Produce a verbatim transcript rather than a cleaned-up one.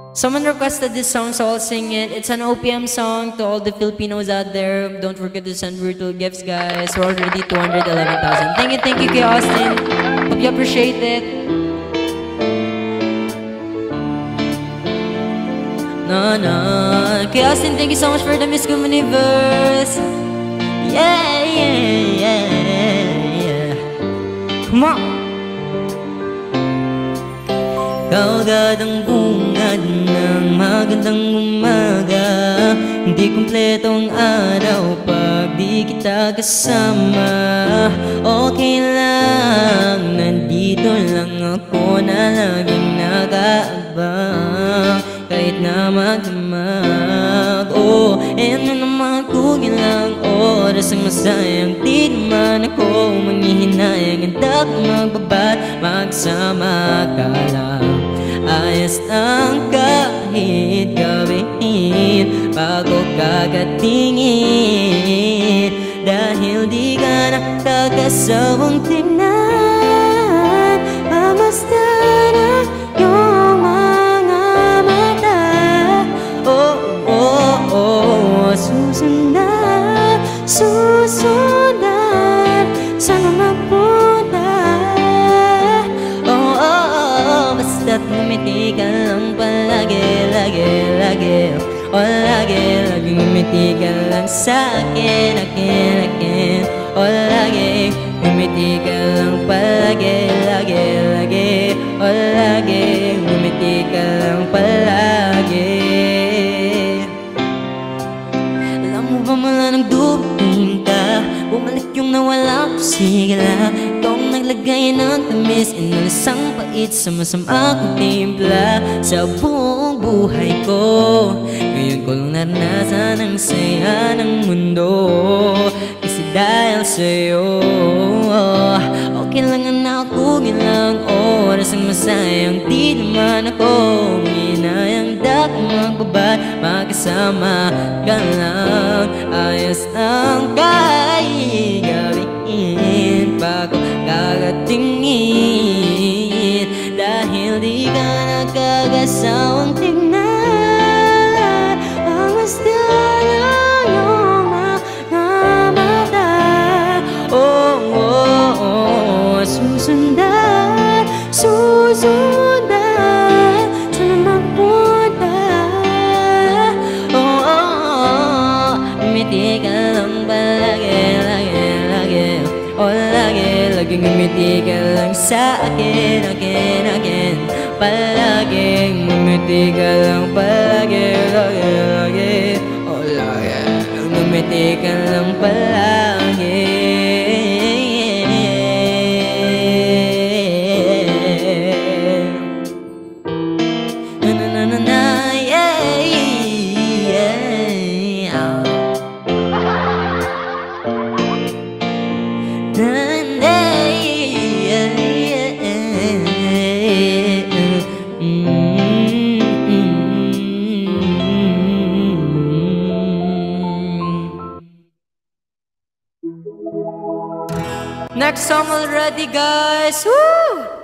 Someone requested this song, so I'll sing it. It's an O P M song to all the Filipinos out there. Don't forget to send virtual gifts, guys. We're already two hundred eleven thousand. Thank you, thank you, kay Austin. Hope you appreciate it. No, no. Kay Austin, thank you so much for the Miss Kumu universe. Yeah, yeah, yeah, yeah. Come on. Kaagad ang bungad ng magandang umaga. Hindi kumpleto ang araw pag di kita kasama. Okay lang, nandito lang ako na laging nakaabang kahit na magdamag. Oh, ano naman kugilang oras ang masayang di naman ako manghihinayang. Handa kong magbabad, magsama ka lang. Ayos lang kahit gawin bago kagatingin, dahil di ka nakakasawang tingnan. Pamasta na yung mga mata. Oh, oh, oh, susundan, susundan, sana mapunta. Oh, oh, oh, basta't ngumiti ka lang palagi, lagi, lagi. O lagi, lagi ngumiti ka lang sa'kin, akin, akin. O lagi, ngumiti ka lang palagi, lagi, lagi. O lagi, ngumiti ka lang palagi. Alam mo ba mula nang dumating ka, bumalik yung nawala ko sigla. Ikaw ang naglagay ng tamis, inalasang pait sa masama kong timpla sa buong buhay ko. Ngayon ko lang naranasan ang saya ng mundo, kasi dahil sa'yo. Okay lang na ako, gilang oras ang masayang di naman ako hinayang. Dapat magbabad, magkasama ka lang. Ayos lang kahit gawin bago kagatingin, dahil di ka nagkagasawang tignan. Pamasta lang yung mga mata. Oh, oh, oh, susundan, susundan, sana mapunta. Oh, oh, oh, ngumiti ka lang palagi, lagi, lagi. Oh, lagi, lagi ngumiti ka lang sa akin, akin, akin. Palaging ngumiti ka lang palagi, lagi, lagi. Oh, lagi, ngumiti ka lang palagi. Na na na na na, yeah, yeah. Na na, yeah, yeah. Next song already, guys. Woo!